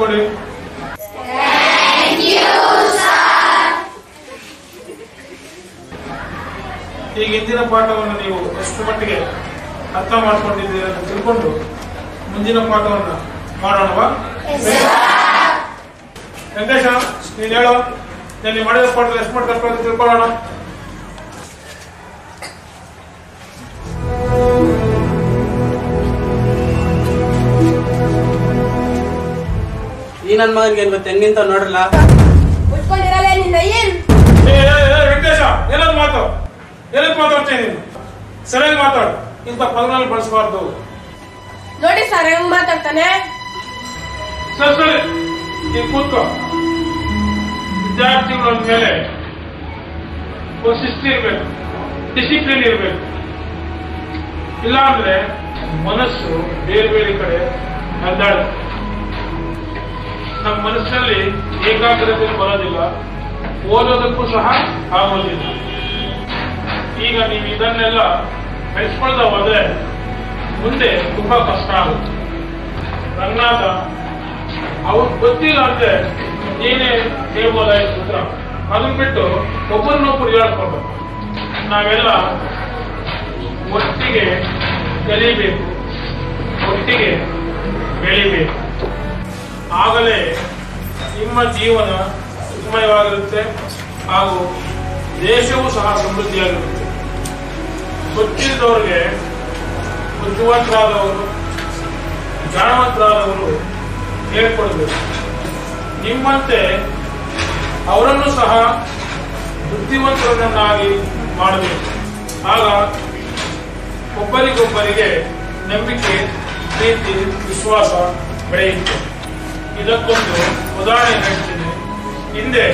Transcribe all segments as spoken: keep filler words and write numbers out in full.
ಕಳಿಸ್ಕೊಡಿ. ಈಗ ಇಂದಿನ ಪಾಠವನ್ನು ನೀವು ಎಷ್ಟು ಮಟ್ಟಿಗೆ ಅರ್ಥ ಮಾಡ್ಕೊಂಡಿದ್ದೀರಿ ಅಂತ ತಿಳ್ಕೊಂಡು ಮುಂದಿನ ಪಾಠವನ್ನು ಮಾಡೋಣವಾ? ವೆಂಕಟೇಶ, ನೀನು ಹೇಳೋ, ನೀನು ಮಾಡಿದ ಪಾಠದಲ್ಲಿ ಎಷ್ಟು ಮಟ್ಟಿಗೆ ಅರ್ಥ ಅಂತ ತಿಳ್ಕೊಳ್ಳೋಣ. ಈ ನನ್ ಮಗನ್ಗೆ ಏನ್ ತೆಂಗಿಂತ ನೋಡ್ರಲ್ಲ. ವೆಂಕಟೇಶ, ಏನದು ಮಾತು ಏನಕ್ಕೆ ಮಾತಾಡ್ತೀನಿ ನೀನು? ಸರಿಯಾಗಿ ಮಾತಾಡು. ಇಂಥ ಪದಗಳಲ್ಲಿ ಬಳಸಬಾರ್ದು. ನೋಡಿ ಸರ್ ಹೆಂಗ್ ಮಾತಾಡ್ತಾನೆ. ಸರಿ ಸರಿ, ನೀವು ಕೂತ್ಕೋ. ವಿದ್ಯಾರ್ಥಿಗಳ ಮೇಲೆ ಒಂದು ಶಿಸ್ತು ಇರ್ಬೇಕು, ಡಿಸಿಪ್ಲಿನ್ ಇರ್ಬೇಕು. ಇಲ್ಲ ಅಂದ್ರೆ ಮನಸ್ಸು ಬೇರೆ ಬೇರೆ ಕಡೆ ಹರಿದಾಡುತ್ತೆ. ನಮ್ಮ ಮನಸ್ಸಿನಲ್ಲಿ ಏಕಾಗ್ರತೆ ಬರೋದಿಲ್ಲ, ಓದೋದಕ್ಕೂ ಸಹ ಆಗೋದಿಲ್ಲ. ಈಗ ನೀವು ಇದನ್ನೆಲ್ಲ ಬೆಳೆಸ್ಕೊಳ್ತಾ ಹೋದ್ರೆ ಮುಂದೆ ತುಂಬಾ ಕಷ್ಟ ಆಗುತ್ತೆ. ರಂಗನಾಥ ಅವ್ರು ಗೊತ್ತಿಲ್ಲ ಅಂದ್ರೆ ನೀನೇ ಹೇಳ್ಬೋದಾಯ್ತು ಉತ್ತರ. ಅದನ್ನ ಬಿಟ್ಟು ಒಬ್ಬರನ್ನೊಬ್ಬರು ಹೇಳ್ಕೊಂಡು ನಾವೆಲ್ಲ ಒಟ್ಟಿಗೆ ಕಲಿಬೇಕು, ಒಟ್ಟಿಗೆ ಬೆಳಿಬೇಕು. ಆಗಲೇ ನಿಮ್ಮ ಜೀವನ ಸುಖಮಯವಾಗಿರುತ್ತೆ ಹಾಗೂ ದೇಶವೂ ಸಹ ಸಮೃದ್ಧಿಯಾಗಿರುತ್ತೆ. ಗೊತ್ತಿದ್ದವ್ರಿಗೆ, ಬುದ್ಧಿವಂತರಾದವರು, ಜಾಣವಂತರಾದವರು ಹೇಳ್ಕೊಡ್ಬೇಕು. ನಿಮ್ಮಂತೆ ಅವರನ್ನು ಸಹ ಬುದ್ಧಿವಂತರನ್ನಾಗಿ ಮಾಡಬೇಕು. ಆಗ ಒಬ್ಬರಿಗೊಬ್ಬರಿಗೆ ನಂಬಿಕೆ, ಪ್ರೀತಿ, ವಿಶ್ವಾಸ ಬೆಳೆಯುತ್ತೆ. ಇದಕ್ಕೊಂದು ಉದಾಹರಣೆ ಹೇಳ್ತೀನಿ. ಹಿಂದೆ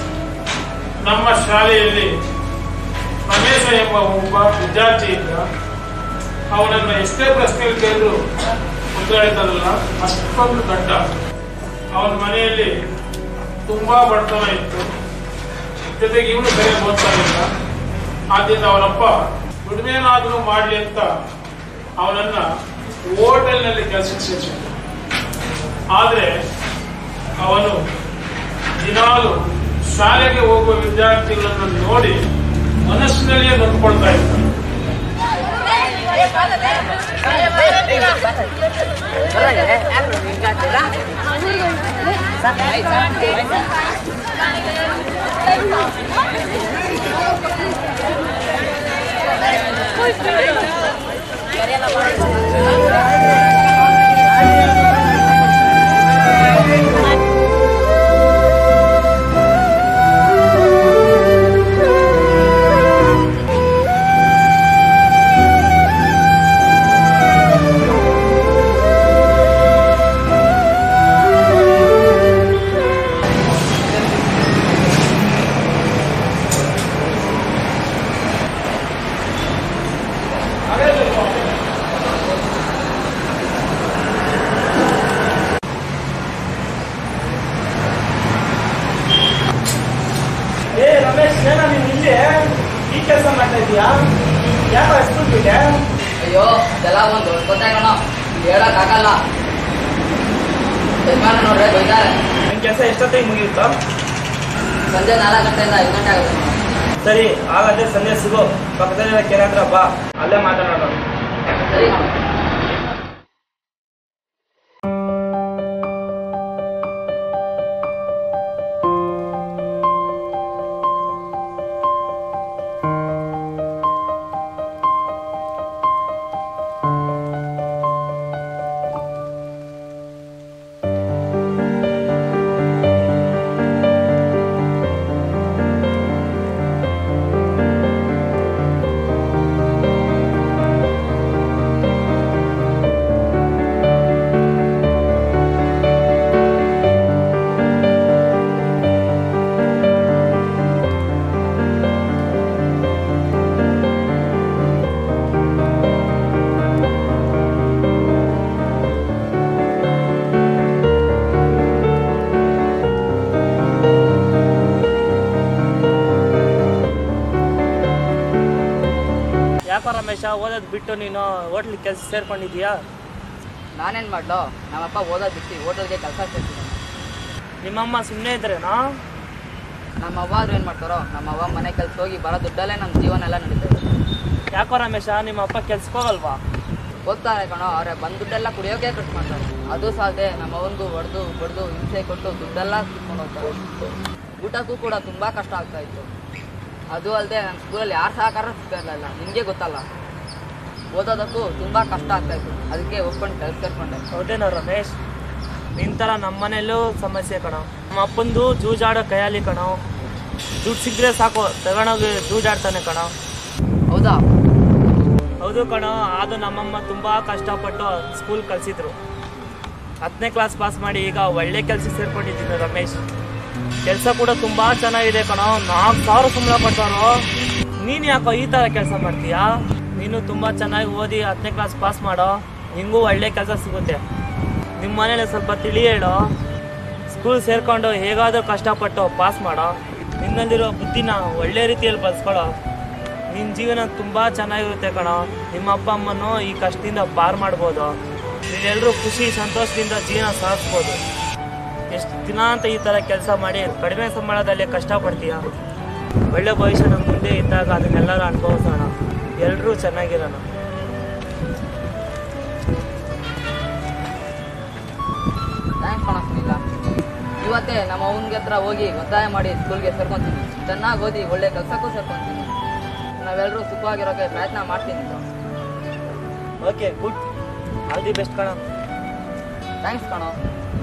ನಮ್ಮ ಶಾಲೆಯಲ್ಲಿ ರಮೇಶ ಎಂಬ ಒಬ್ಬ ವಿದ್ಯಾರ್ಥಿ ಇದ್ದ. ಅವನನ್ನ ಎಷ್ಟೇ ಪ್ರಶ್ನೆಗಳು ಕೇಳಿದ್ರು ಉತ್ತರ ಹೇಳ್ತಾರಲ್ಲ, ಅಷ್ಟೊಂದು ದಡ್ಡ. ಅವನ ಮನೆಯಲ್ಲಿ ತುಂಬಾ ಬಡತನ ಇತ್ತು, ಜೊತೆಗೆ ಇವನು ಸರಿಯಾಗಿ ಓದ್ತಾ ಇಲ್ಲ. ಆದ್ದರಿಂದ ಅವರಪ್ಪ ದುಡಿಮೆನಾದ್ರೂ ಮಾಡಲಿ ಅಂತ ಅವನನ್ನ ಹೋಟೆಲ್ನಲ್ಲಿ ಕೆಲಸಕ್ಕೆ ಸೇರಿಸಿದ. ಆದರೆ ಅವನು ದಿನಾಲು ಶಾಲೆಗೆ ಹೋಗುವ ವಿದ್ಯಾರ್ಥಿಗಳನ್ನು ನೋಡಿ ಮನಸ್ಸಿನಲ್ಲಿಯೇ ನೊಂದ್ಕೊಳ್ತಾ ಇದ್ದ. ಅಯ್ಯೋ ಇದೆಲ್ಲ ಒಂದು ಗೊತ್ತಾಗೋಣ, ಹೇಳಕ್ ಆಗಲ್ಲ. ಯಜಮಾನ ನೋಡ್ರೆ ಬೈತಾರೆ. ನಿನ್ ಕೆಲಸ ಎಷ್ಟೊತ್ತಿಗೆ ಮುಗಿಯುತ್ತೋ? ಸಂಜೆ ನಾಲ್ಕು ಗಂಟೆಯಿಂದ ಐದು ಗಂಟೆ ಆಗುತ್ತೆ. ಸರಿ, ಹಾಗಾದ್ರೆ ಸಂಜೆ ಸಿಗೋ, ಪಕ್ಕದಲ್ಲಿರೋ ಕೆರೆ ಹತ್ರ ಬಾ, ಅಲ್ಲೇ ಮಾತಾಡೋಣ. ಸರಿ. ಯಾಕೋ ರಮೇಶ, ಓದೋದು ಬಿಟ್ಟು ನೀನು ಹೋಟ್ಲಿಗೆ ಕೆಲಸ ಸೇರ್ಕೊಂಡಿದ್ಯಾ? ನಾನೇನು ಮಾಡ್ಲೋ, ನಮ್ಮಪ್ಪ ಓದೋದು ಬಿಟ್ಟು ಹೋಟೆಲ್ಗೆ ಕೆಲಸ ಸೇರ್ತೀನಿ. ನಿಮ್ಮಮ್ಮ ಸುಮ್ಮನೆ ಇದ್ರೇನೋ? ನಮ್ಮ ಅವ್ವ ಆದ್ರೂ ಏನು ಮಾಡ್ತಾರೋ, ನಮ್ಮ ಅವ್ವ ಮನೆ ಕೆಲಸ ಹೋಗಿ ಬರೋ ದುಡ್ಡಲ್ಲೇ ನಮ್ಮ ಜೀವನ ಎಲ್ಲ ನಡೀತದೆ. ಯಾಕೋ ರಮೇಶ, ನಿಮ್ಮ ಅಪ್ಪ ಕೆಲ್ಸಕ್ಕೆ ಹೋಗಲ್ವಾ? ಹೋಗ್ತಾರೆ ಕಣೋ, ಅವರೇ ಬಂದು ದುಡ್ಡೆಲ್ಲ ಕುಡಿಯೋಕೆ ಖರ್ಚು ಮಾಡ್ತಾರೆ. ಅದು ಸಾಲದೆ ನಮ್ಮ ಅವನಿಗೂ ಹೊಡೆದು ಬಡ್ದು ಹಿಂಸೆ ಕೊಟ್ಟು ದುಡ್ಡೆಲ್ಲ ಕಿತ್ಕೊಂಡು ಹೋಗ್ತಾರೆ. ಊಟಕ್ಕೂ ಕೂಡ ತುಂಬ ಕಷ್ಟ ಆಗ್ತಾ ಇತ್ತು. ಅದು ಅಲ್ಲದೆ ನನ್ನ ಸ್ಕೂಲಲ್ಲಿ ಯಾರು ಸಹಕಾರ ಸಿಗ್ತಾ ಇರಲಿಲ್ಲ, ನಿಮಗೆ ಗೊತ್ತಲ್ಲ. ಓದೋದಕ್ಕೂ ತುಂಬ ಕಷ್ಟ ಆಗ್ತಾಯಿತ್ತು. ಅದಕ್ಕೆ ಒಪ್ಕೊಂಡು ಕೆಲಸ ಕರ್ಕೊಂಡೆ. ಹೌದೇನೋ ರಮೇಶ್, ನಿಂತರ ನಮ್ಮ ಮನೆಯಲ್ಲೂ ಸಮಸ್ಯೆ ಕಣೋ. ನಮ್ಮ ಅಪ್ಪಂದು ಜೂಜಾಡೋ ಕೈಯಲ್ಲಿ ಕಣೋ. ದುಡ್ಡು ಸಿಕ್ಕರೆ ಸಾಕು ತಗೊಂಡೋಗಿ ಜೂಜಾಡ್ತಾನೆ ಕಣೋ. ಹೌದಾ? ಹೌದು ಕಣೋ. ಅದು ನಮ್ಮಮ್ಮ ತುಂಬ ಕಷ್ಟಪಟ್ಟು ಸ್ಕೂಲ್ ಕಳಿಸಿದ್ರು. ಹತ್ತನೇ ಕ್ಲಾಸ್ ಪಾಸ್ ಮಾಡಿ ಈಗ ಒಳ್ಳೆ ಕೆಲಸ ಸೇರ್ಕೊಂಡಿದ್ದೀನಿ ರಮೇಶ್. ಕೆಲಸ ಕೂಡ ತುಂಬ ಚೆನ್ನಾಗಿದೆ ಕಣೋ. ನಾಲ್ಕು ಸಾವಿರ ಸಂಬಳ ಕೊಡ್ತಾರೋ. ನೀನು ಯಾಕೋ ಈ ಥರ ಕೆಲಸ ಮಾಡ್ತೀಯಾ? ನೀನು ತುಂಬ ಚೆನ್ನಾಗಿ ಓದಿ ಹತ್ತನೇ ಕ್ಲಾಸ್ ಪಾಸ್ ಮಾಡೋ, ನಿಮಗೂ ಒಳ್ಳೆ ಕೆಲಸ ಸಿಗುತ್ತೆ. ನಿಮ್ಮ ಮನೇಲಿ ಸ್ವಲ್ಪ ತಿಳಿ ಹೇಳೋ. ಸ್ಕೂಲ್ ಸೇರಿಕೊಂಡು ಹೇಗಾದರೂ ಕಷ್ಟಪಟ್ಟು ಪಾಸ್ ಮಾಡೋ. ನಿನ್ನಲ್ಲಿರೋ ಬುದ್ಧಿನ ಒಳ್ಳೆ ರೀತಿಯಲ್ಲಿ ಬಳಸ್ಕೊಳ್ಳೋ. ನಿನ್ನ ಜೀವನ ತುಂಬ ಚೆನ್ನಾಗಿರುತ್ತೆ ಕಣೋ. ನಿಮ್ಮ ಅಪ್ಪ ಅಮ್ಮನೂ ಈ ಕಷ್ಟದಿಂದ ಪಾರು ಮಾಡ್ಬೋದು. ನೀವೆಲ್ಲರೂ ಖುಷಿ ಸಂತೋಷದಿಂದ ಜೀವನ ಸಾಗಿಸ್ಬೋದು. ಎಷ್ಟು ದಿನ ಅಂತ ಈ ಥರ ಕೆಲಸ ಮಾಡಿ ಕಡಿಮೆ ಸಂಬಳದಲ್ಲಿ ಕಷ್ಟಪಡ್ತೀಯ? ಒಳ್ಳೆ ಭವಿಷ್ಯ ನಮ್ಮ ಮುಂದೆ ಇದ್ದಾಗ ಅದನ್ನೆಲ್ಲರೂ ಅನುಭವಿಸೋಣ. ಎಲ್ಲರೂ ಚೆನ್ನಾಗಿರೋಣ. ಥ್ಯಾಂಕ್ಸ್ ಕಣ ಸುನಿಲ. ಇವತ್ತೇ ನಮ್ಮ ಅವನಿಗೆ ಹತ್ರ ಹೋಗಿ ಒತ್ತಾಯ ಮಾಡಿ ಸ್ಕೂಲ್ಗೆ ಸೇರ್ಕೊತೀನಿ. ಚೆನ್ನಾಗಿ ಓದಿ ಒಳ್ಳೆ ಕೆಲಸಕ್ಕೂ ಸೇರ್ಕೊತೀನಿ. ನಾವೆಲ್ಲರೂ ಸುಖವಾಗಿರೋಕ್ಕೆ ಪ್ರಯತ್ನ ಮಾಡ್ತೀನಿ. Okay, good. All the best ಕಣ. ಥ್ಯಾಂಕ್ಸ್ ಕಣೋ.